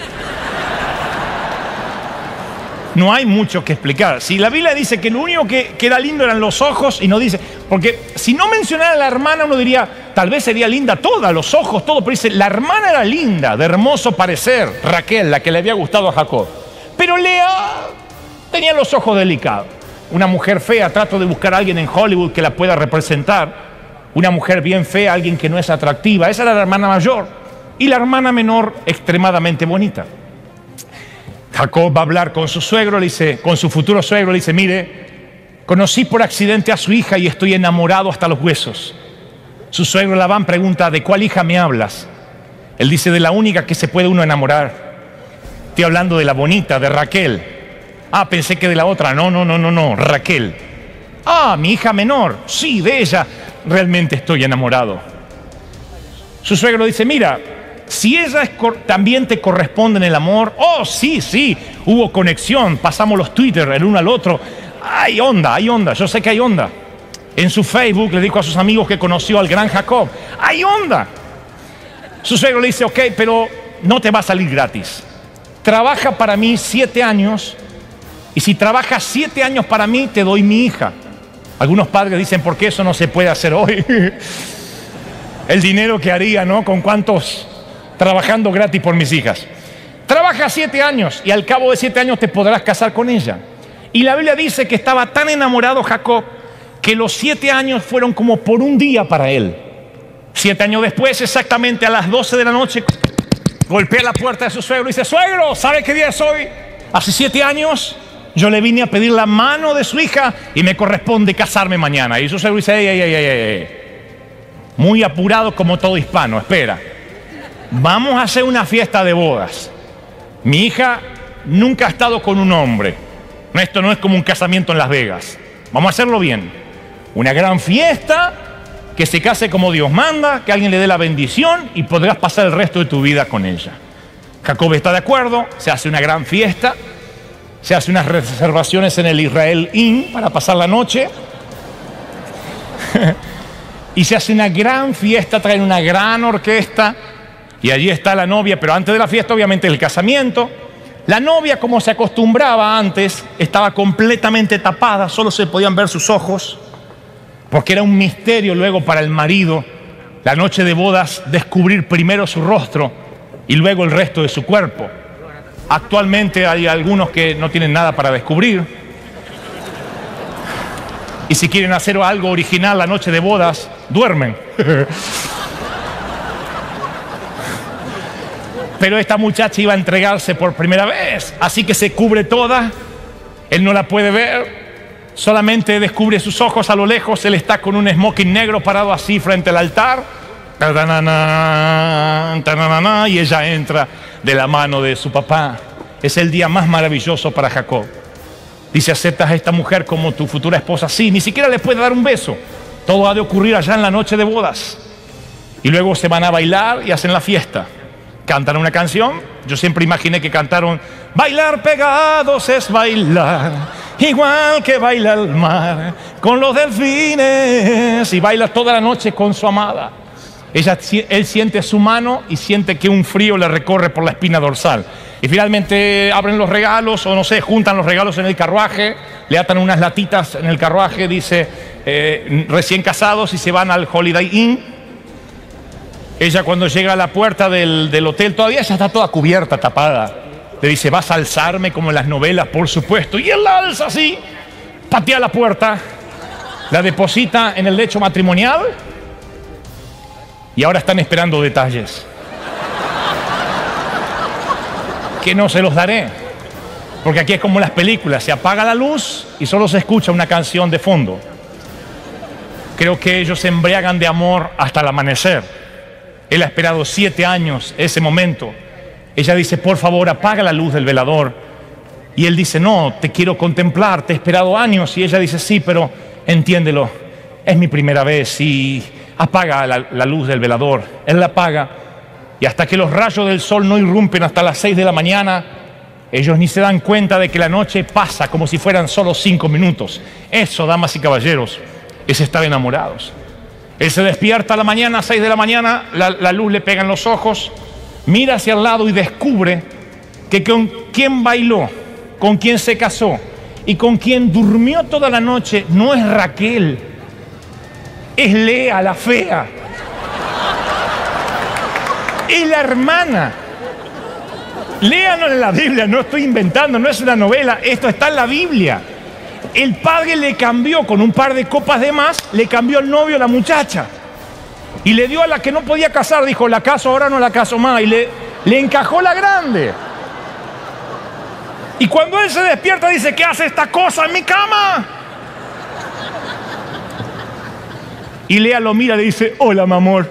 No hay mucho que explicar. Si la Biblia dice que lo único que, que era lindo eran los ojos, y no dice, porque si no mencionara a la hermana uno diría, tal vez sería linda toda, los ojos, todo, pero dice, la hermana era linda, de hermoso parecer, Raquel, la que le había gustado a Jacob. Pero Lea tenía los ojos delicados. Una mujer fea, trato de buscar a alguien en Hollywood que la pueda representar. Una mujer bien fea, alguien que no es atractiva. Esa era la hermana mayor. Y la hermana menor, extremadamente bonita. Jacob va a hablar con su suegro, le dice, con su futuro suegro, le dice, mire, conocí por accidente a su hija y estoy enamorado hasta los huesos. Su suegro Labán pregunta, ¿de cuál hija me hablas? Él dice, de la única que se puede uno enamorar. Estoy hablando de la bonita, de Raquel. Ah, pensé que de la otra. No, no, no, no, no, Raquel. Ah, mi hija menor. Sí, de ella realmente estoy enamorado. Su suegro dice, mira, Si ella es, también te corresponde en el amor, oh, sí, sí, hubo conexión, pasamos los Twitter el uno al otro. Hay onda, hay onda, yo sé que hay onda. En su Facebook le dijo a sus amigos que conoció al gran Jacob. ¡Hay onda! Su suegro le dice, ok, pero no te va a salir gratis. Trabaja para mí siete años y si trabajas siete años para mí, te doy mi hija. Algunos padres dicen, ¿por qué eso no se puede hacer hoy? El dinero que haría, ¿no? ¿Con cuántos trabajando gratis por mis hijas? Trabaja siete años y al cabo de siete años te podrás casar con ella. Y la Biblia dice que estaba tan enamorado Jacob que los siete años fueron como por un día para él. Siete años después, exactamente a las doce de la noche, golpea la puerta de su suegro y dice, suegro, ¿sabe qué día es hoy? Hace siete años yo le vine a pedir la mano de su hija y me corresponde casarme mañana. Y su suegro dice, ey, ey, ey, ey, ey. Muy apurado como todo hispano, espera. Vamos a hacer una fiesta de bodas. Mi hija nunca ha estado con un hombre. Esto no es como un casamiento en Las Vegas. Vamos a hacerlo bien. Una gran fiesta, que se case como Dios manda, que alguien le dé la bendición y podrás pasar el resto de tu vida con ella. Jacob está de acuerdo, se hace una gran fiesta, se hace unas reservaciones en el Israel Inn para pasar la noche y se hace una gran fiesta, traen una gran orquesta y allí está la novia, pero antes de la fiesta obviamente el casamiento. La novia, como se acostumbraba antes, estaba completamente tapada, solo se podían ver sus ojos, porque era un misterio luego para el marido, la noche de bodas, descubrir primero su rostro y luego el resto de su cuerpo. Actualmente hay algunos que no tienen nada para descubrir. Y si quieren hacer algo original la noche de bodas, duermen. Pero esta muchacha iba a entregarse por primera vez, así que se cubre toda, él no la puede ver, solamente descubre sus ojos a lo lejos, él está con un smoking negro parado así frente al altar, y ella entra de la mano de su papá. Es el día más maravilloso para Jacob. Dice, ¿aceptas a esta mujer como tu futura esposa? Sí, ni siquiera le puede dar un beso, todo ha de ocurrir allá en la noche de bodas. Y luego se van a bailar y hacen la fiesta. Cantan una canción, yo siempre imaginé que cantaron, bailar pegados es bailar, igual que baila el mar, con los delfines, y baila toda la noche con su amada. Ella, él siente su mano y siente que un frío le recorre por la espina dorsal. Y finalmente abren los regalos, o no sé, juntan los regalos en el carruaje, le atan unas latitas en el carruaje, dice, eh, recién casados, y se van al Holiday Inn. Ella cuando llega a la puerta del, del hotel, todavía ella está toda cubierta, tapada. Le dice, ¿vas a alzarme como en las novelas? Por supuesto. Y él la alza así, patea la puerta, la deposita en el lecho matrimonial y ahora están esperando detalles. Que no se los daré, porque aquí es como las películas, se apaga la luz y solo se escucha una canción de fondo. Creo que ellos se embriagan de amor hasta el amanecer. Él ha esperado siete años ese momento. Ella dice, por favor, apaga la luz del velador. Y él dice, no, te quiero contemplar, te he esperado años. Y ella dice, sí, pero entiéndelo, es mi primera vez y apaga la, la luz del velador. Él la apaga y hasta que los rayos del sol no irrumpen hasta las seis de la mañana, ellos ni se dan cuenta de que la noche pasa como si fueran solo cinco minutos. Eso, damas y caballeros, es estar enamorados. Él se despierta a la mañana, a seis de la mañana, la, la luz le pega en los ojos, mira hacia el lado y descubre que con quien bailó, con quien se casó y con quien durmió toda la noche no es Raquel, es Lea, la fea. Es la hermana. Léanlo en la Biblia, no estoy inventando, no es una novela, esto está en la Biblia. El padre le cambió con un par de copas de más, le cambió el novio a la muchacha y le dio a la que no podía casar, dijo, la caso ahora, no la caso más, y le, le encajó la grande. Y cuando él se despierta dice, ¿qué hace esta cosa en mi cama? Y Lea lo mira y le dice, hola, mi amor.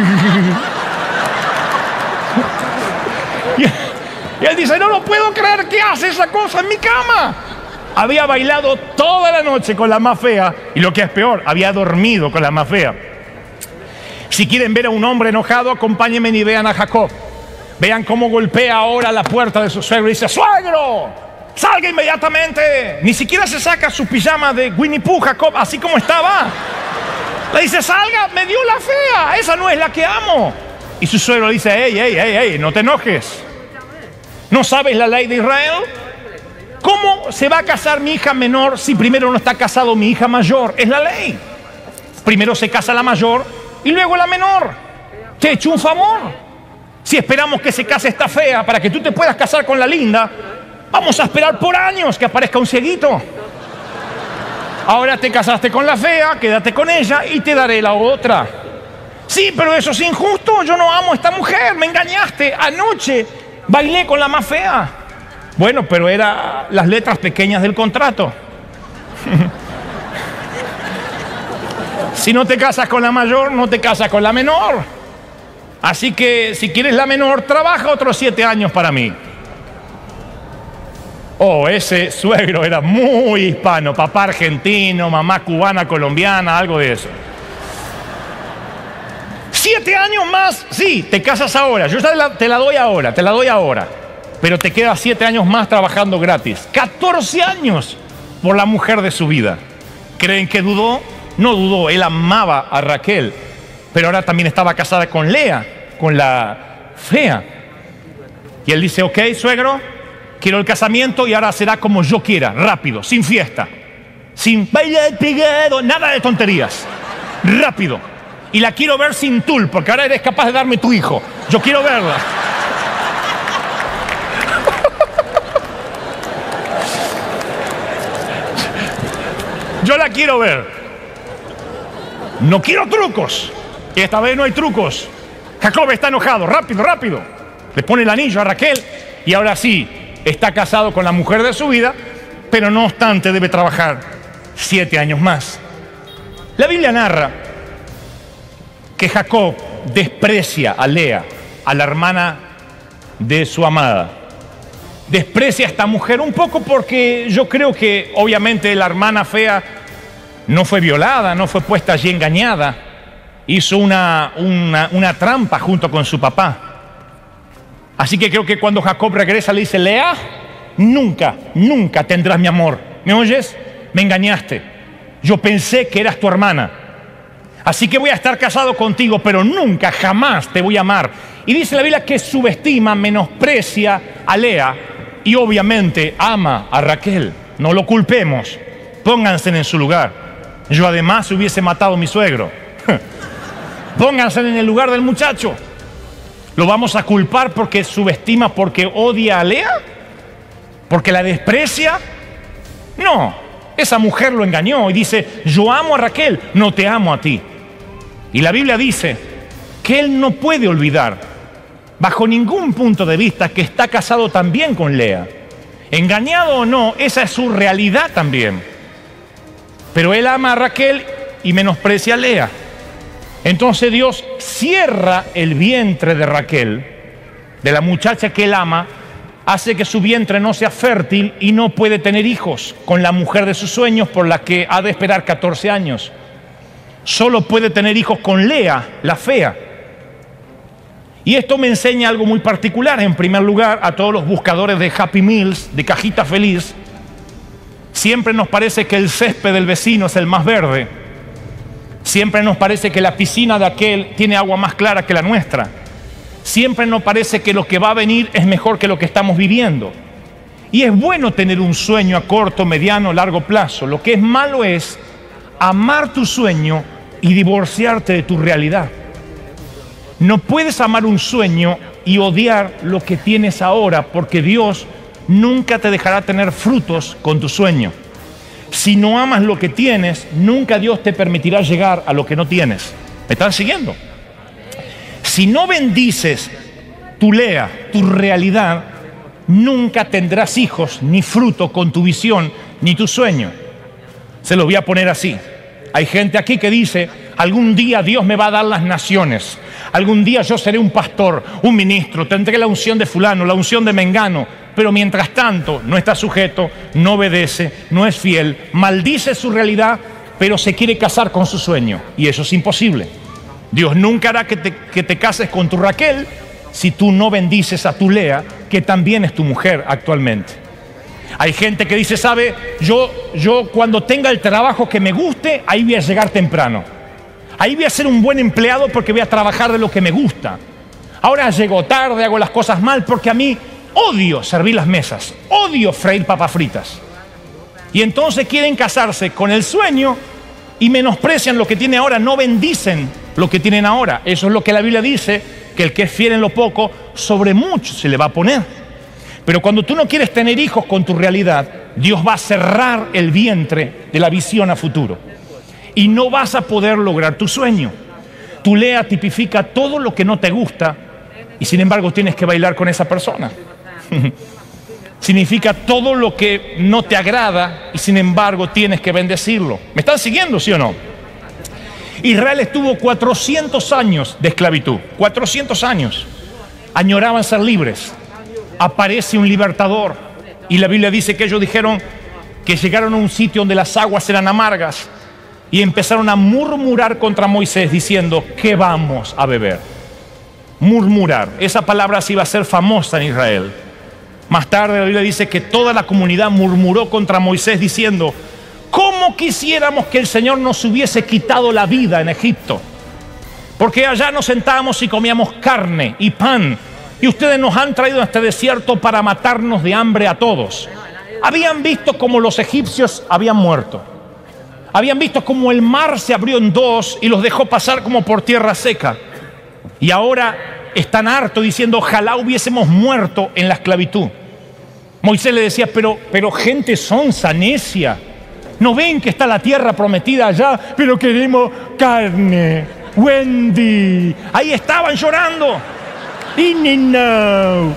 y, y él dice, no lo puedo creer, ¿qué hace esa cosa en mi cama? Había bailado toda la noche con la más fea y lo que es peor, había dormido con la más fea. Si quieren ver a un hombre enojado, acompáñenme y vean a Jacob. Vean cómo golpea ahora la puerta de su suegro y dice: ¡suegro! ¡Salga inmediatamente! Ni siquiera se saca su pijama de Winnie Pooh, Jacob, así como estaba. Le dice: salga, me dio la fea, esa no es la que amo. Y su suegro le dice: ey, ey, ey, ey, no te enojes. ¿No sabes la ley de Israel? ¿Cómo se va a casar mi hija menor si primero no está casado mi hija mayor? Es la ley. Primero se casa la mayor y luego la menor. Te he hecho un favor. Si esperamos que se case esta fea para que tú te puedas casar con la linda, vamos a esperar por años que aparezca un cieguito. Ahora te casaste con la fea, quédate con ella y te daré la otra. Sí, pero eso es injusto. Yo no amo a esta mujer, me engañaste. Anoche bailé con la más fea. Bueno, pero eran las letras pequeñas del contrato. Si no te casas con la mayor, no te casas con la menor. Así que si quieres la menor, trabaja otros siete años para mí. Oh, ese suegro era muy hispano, papá argentino, mamá cubana, colombiana, algo de eso. Siete años más, sí, te casas ahora, yo te la, te la doy ahora, te la doy ahora. Pero te quedas siete años más trabajando gratis. catorce años por la mujer de su vida. ¿Creen que dudó? No dudó, él amaba a Raquel, pero ahora también estaba casada con Lea, con la fea. Y él dice: ok, suegro, quiero el casamiento y ahora será como yo quiera, rápido, sin fiesta, sin bailar pegado, nada de tonterías, rápido. Y la quiero ver sin tul, porque ahora eres capaz de darme tu hijo. Yo quiero verla. Yo la quiero ver. No quiero trucos. Y esta vez no hay trucos. Jacob está enojado. Rápido, rápido. Le pone el anillo a Raquel y ahora sí, está casado con la mujer de su vida, pero no obstante debe trabajar siete años más. La Biblia narra que Jacob desprecia a Lea, a la hermana de su amada. Desprecia a esta mujer un poco porque yo creo que obviamente la hermana fea no fue violada, no fue puesta allí engañada. Hizo una, una, una trampa junto con su papá. Así que creo que cuando Jacob regresa le dice: Lea, nunca, nunca tendrás mi amor. ¿Me oyes? Me engañaste. Yo pensé que eras tu hermana. Así que voy a estar casado contigo, pero nunca, jamás te voy a amar. Y dice la Biblia que subestima, menosprecia a Lea y obviamente ama a Raquel. No lo culpemos. Pónganse en su lugar. Yo además hubiese matado a mi suegro. Pónganse en el lugar del muchacho. ¿Lo vamos a culpar porque subestima, porque odia a Lea? ¿Porque la desprecia? No, esa mujer lo engañó y dice: yo amo a Raquel, no te amo a ti. Y la Biblia dice que él no puede olvidar, bajo ningún punto de vista, que está casado también con Lea. Engañado o no, esa es su realidad también. Pero él ama a Raquel y menosprecia a Lea. Entonces Dios cierra el vientre de Raquel, de la muchacha que él ama, hace que su vientre no sea fértil y no puede tener hijos con la mujer de sus sueños, por la que ha de esperar catorce años. Solo puede tener hijos con Lea, la fea. Y esto me enseña algo muy particular. En primer lugar, a todos los buscadores de Happy Meals, de cajita feliz, siempre nos parece que el césped del vecino es el más verde. Siempre nos parece que la piscina de aquel tiene agua más clara que la nuestra. Siempre nos parece que lo que va a venir es mejor que lo que estamos viviendo. Y es bueno tener un sueño a corto, mediano, largo plazo. Lo que es malo es amar tu sueño y divorciarte de tu realidad. No puedes amar un sueño y odiar lo que tienes ahora, porque Dios nunca te dejará tener frutos con tu sueño. Si no amas lo que tienes, nunca Dios te permitirá llegar a lo que no tienes. ¿Me están siguiendo? Si no bendices tu Lea, tu realidad, nunca tendrás hijos ni fruto con tu visión ni tu sueño. Se lo voy a poner así. Hay gente aquí que dice: algún día Dios me va a dar las naciones. Algún día yo seré un pastor, un ministro, tendré la unción de fulano, la unción de mengano. Pero mientras tanto no está sujeto, no obedece, no es fiel, maldice su realidad, pero se quiere casar con su sueño. Y eso es imposible. Dios nunca hará que te, que te cases con tu Raquel si tú no bendices a tu Lea, que también es tu mujer actualmente. Hay gente que dice, sabe, yo, yo cuando tenga el trabajo que me guste, ahí voy a llegar temprano. Ahí voy a ser un buen empleado porque voy a trabajar de lo que me gusta. Ahora llego tarde, hago las cosas mal porque a mí odio servir las mesas, odio freír papas fritas. Y entonces quieren casarse con el sueño y menosprecian lo que tiene ahora, no bendicen lo que tienen ahora. Eso es lo que la Biblia dice, que el que es fiel en lo poco, sobre mucho se le va a poner. Pero cuando tú no quieres tener hijos con tu realidad, Dios va a cerrar el vientre de la visión a futuro. Y no vas a poder lograr tu sueño. Tu Lea tipifica todo lo que no te gusta y sin embargo tienes que bailar con esa persona. Significa todo lo que no te agrada y sin embargo tienes que bendecirlo. ¿Me están siguiendo, sí o no? Israel estuvo cuatrocientos años de esclavitud. cuatrocientos años. Añoraban ser libres. Aparece un libertador. Y la Biblia dice que ellos dijeron que llegaron a un sitio donde las aguas eran amargas. Y empezaron a murmurar contra Moisés diciendo, ¿qué vamos a beber? Murmurar. Esa palabra sí iba a ser famosa en Israel. Más tarde la Biblia dice que toda la comunidad murmuró contra Moisés diciendo, ¿cómo quisiéramos que el Señor nos hubiese quitado la vida en Egipto? Porque allá nos sentábamos y comíamos carne y pan, y ustedes nos han traído a este desierto para matarnos de hambre a todos. Habían visto cómo los egipcios habían muerto. Habían visto cómo el mar se abrió en dos y los dejó pasar como por tierra seca. Y ahora están hartos diciendo, ojalá hubiésemos muerto en la esclavitud. Moisés le decía, pero, pero gente sonsa, necia. ¿No ven que está la tierra prometida allá? Pero queremos carne. Wendy. Ahí estaban llorando. Y no.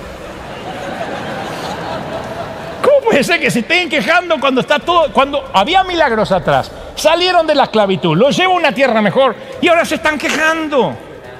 ¿Cómo puede ser que se estén quejando cuando está todo, cuando había milagros atrás? Salieron de la esclavitud, los llevo a una tierra mejor y ahora se están quejando.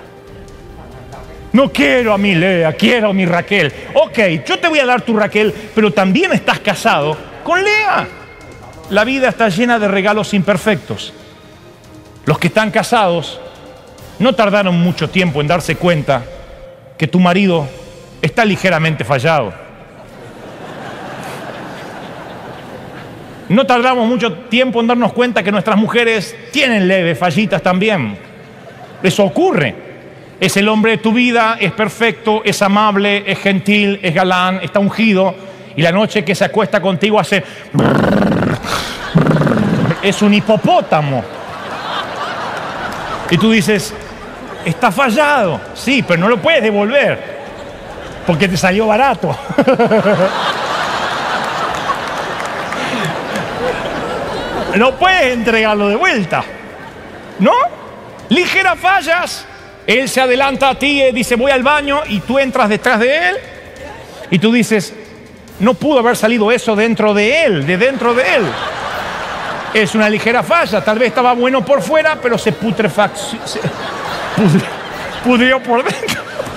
No quiero a mi Lea, quiero a mi Raquel. Ok, yo te voy a dar tu Raquel, pero también estás casado con Lea. La vida está llena de regalos imperfectos. Los que están casados no tardaron mucho tiempo en darse cuenta que tu marido está ligeramente fallado. No tardamos mucho tiempo en darnos cuenta que nuestras mujeres tienen leves fallitas también. Eso ocurre. Es el hombre de tu vida, es perfecto, es amable, es gentil, es galán, está ungido. Y la noche que se acuesta contigo hace... es un hipopótamo. Y tú dices, está fallado. Sí, pero no lo puedes devolver, porque te salió barato. No puedes entregarlo de vuelta, ¿no? Ligeras fallas. Él se adelanta a ti y dice, voy al baño, y tú entras detrás de él y tú dices, no pudo haber salido eso dentro de él, de dentro de él. Es una ligera falla. Tal vez estaba bueno por fuera, pero se putrefació, se pudrió, pudrió por dentro.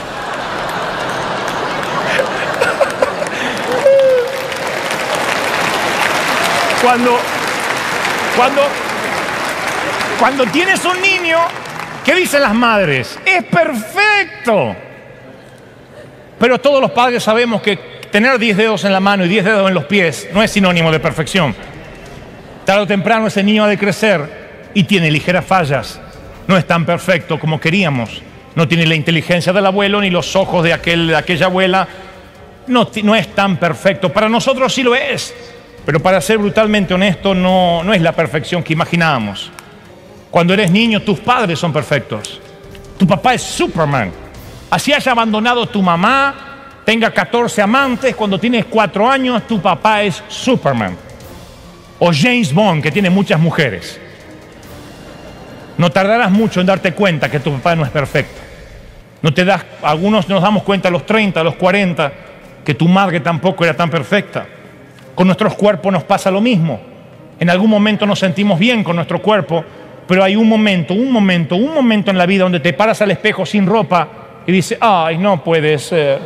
Cuando, cuando, cuando tienes un niño, ¿qué dicen las madres? ¡Es perfecto! Pero todos los padres sabemos que tener diez dedos en la mano y diez dedos en los pies no es sinónimo de perfección. Tarde o temprano ese niño ha de crecer y tiene ligeras fallas. No es tan perfecto como queríamos. No tiene la inteligencia del abuelo ni los ojos de, aquel, de aquella abuela. No, no es tan perfecto. Para nosotros sí lo es. Pero para ser brutalmente honesto, no, no es la perfección que imaginábamos. Cuando eres niño, tus padres son perfectos. Tu papá es Superman. Así haya abandonado tu mamá, tenga catorce amantes, cuando tienes cuatro años, tu papá es Superman. O James Bond, que tiene muchas mujeres. No tardarás mucho en darte cuenta que tu papá no es perfecto. No te das, algunos nos damos cuenta a los treinta, a los cuarenta, que tu madre tampoco era tan perfecta. Con nuestros cuerpos nos pasa lo mismo. En algún momento nos sentimos bien con nuestro cuerpo, pero hay un momento, un momento, un momento en la vida donde te paras al espejo sin ropa y dices, ay, no puede ser.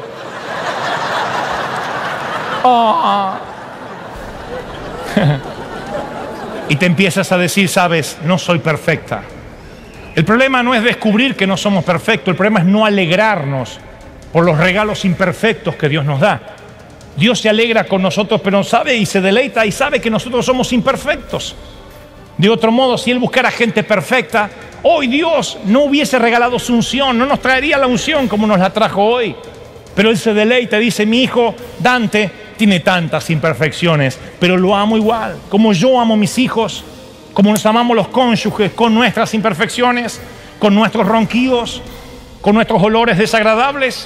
Oh. Y te empiezas a decir, sabes, no soy perfecta. El problema no es descubrir que no somos perfectos, el problema es no alegrarnos por los regalos imperfectos que Dios nos da. Dios se alegra con nosotros, pero sabe y se deleita y sabe que nosotros somos imperfectos. De otro modo, si Él buscara gente perfecta, hoy Dios no hubiese regalado su unción, no nos traería la unción como nos la trajo hoy. Pero Él se deleita y dice, mi hijo Dante tiene tantas imperfecciones, pero lo amo igual, como yo amo a mis hijos, como nos amamos los cónyuges, con nuestras imperfecciones, con nuestros ronquidos, con nuestros olores desagradables.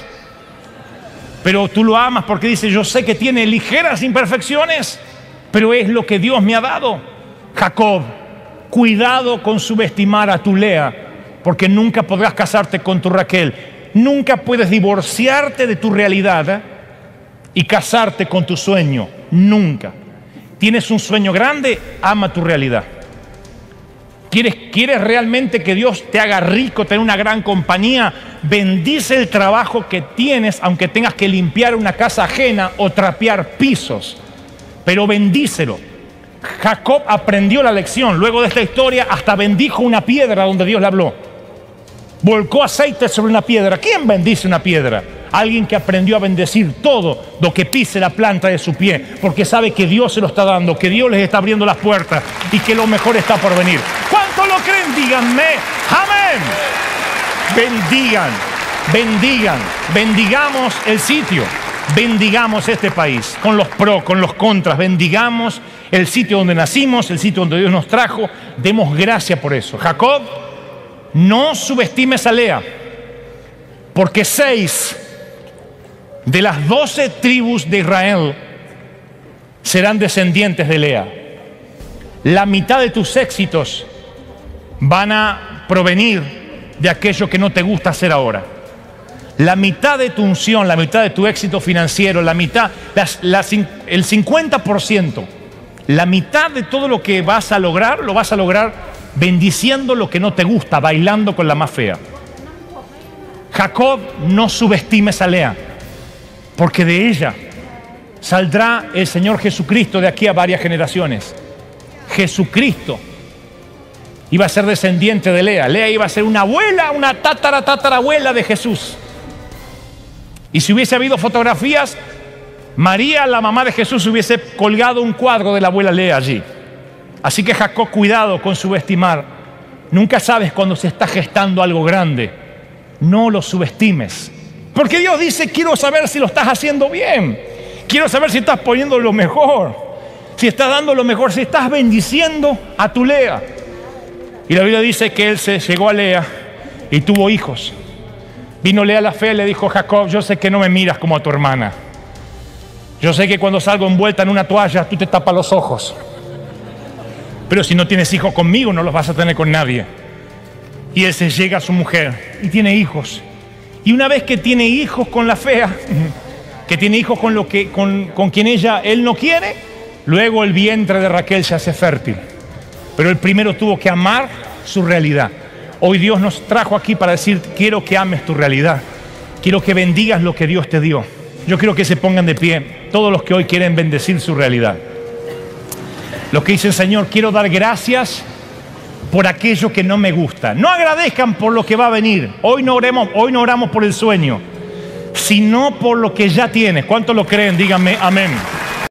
Pero tú lo amas porque dice, yo sé que tiene ligeras imperfecciones, pero es lo que Dios me ha dado. Jacob, cuidado con subestimar a tu Lea, porque nunca podrás casarte con tu Raquel. Nunca puedes divorciarte de tu realidad, ¿eh? y casarte con tu sueño. Nunca. ¿Tienes un sueño grande? Ama tu realidad. ¿Quieres, ¿Quieres realmente que Dios te haga rico, tener una gran compañía? Bendice el trabajo que tienes, aunque tengas que limpiar una casa ajena o trapear pisos. Pero bendícelo. Jacob aprendió la lección. Luego de esta historia, hasta bendijo una piedra donde Dios le habló. Volcó aceite sobre una piedra. ¿Quién bendice una piedra? Alguien que aprendió a bendecir todo lo que pise la planta de su pie, porque sabe que Dios se lo está dando, que Dios les está abriendo las puertas y que lo mejor está por venir. ¿Cuántos lo creen? Díganme amén. Bendigan, bendigan, bendigamos el sitio, bendigamos este país, con los pros, con los contras, bendigamos el sitio donde nacimos, el sitio donde Dios nos trajo, demos gracias por eso. Jacob, no subestimes a Lea, porque seis de las doce tribus de Israel serán descendientes de Lea. La mitad de tus éxitos van a provenir de aquello que no te gusta hacer ahora. La mitad de tu unción, la mitad de tu éxito financiero, la mitad, las, las, el cincuenta por ciento, la mitad de todo lo que vas a lograr, lo vas a lograr bendiciendo lo que no te gusta, bailando con la más fea. Jacob, no subestimes a Lea, porque de ella saldrá el Señor Jesucristo de aquí a varias generaciones. Jesucristo iba a ser descendiente de Lea. Lea iba a ser una abuela, una tatara, tatarabuela de Jesús. Y si hubiese habido fotografías, María, la mamá de Jesús, hubiese colgado un cuadro de la abuela Lea allí. Así que Jacob, cuidado con subestimar. Nunca sabes cuando se está gestando algo grande. No lo subestimes. Porque Dios dice, quiero saber si lo estás haciendo bien. Quiero saber si estás poniendo lo mejor. Si estás dando lo mejor, si estás bendiciendo a tu Lea. Y la Biblia dice que él se llegó a Lea y tuvo hijos. Vino Lea la fe y le dijo, Jacob, yo sé que no me miras como a tu hermana. Yo sé que cuando salgo envuelta en una toalla, tú te tapas los ojos. Pero si no tienes hijos conmigo, no los vas a tener con nadie. Y él se llega a su mujer y tiene hijos. Y una vez que tiene hijos con la fea, que tiene hijos con, lo que, con, con quien ella, él no quiere, luego el vientre de Raquel se hace fértil. Pero el primero tuvo que amar su realidad. Hoy Dios nos trajo aquí para decir, quiero que ames tu realidad. Quiero que bendigas lo que Dios te dio. Yo quiero que se pongan de pie todos los que hoy quieren bendecir su realidad. Los que dicen, Señor, quiero dar gracias por aquello que no me gusta. No agradezcan por lo que va a venir. Hoy no oremos, hoy no oramos por el sueño, sino por lo que ya tienes. ¿Cuántos lo creen? Díganme amén.